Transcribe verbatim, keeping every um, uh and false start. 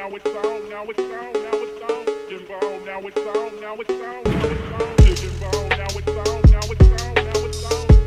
now it's on, now it's on, now it's on. Get involved, now it's on, now it's on, now it's on. Get involved, now it's on, now it's on, now it's on.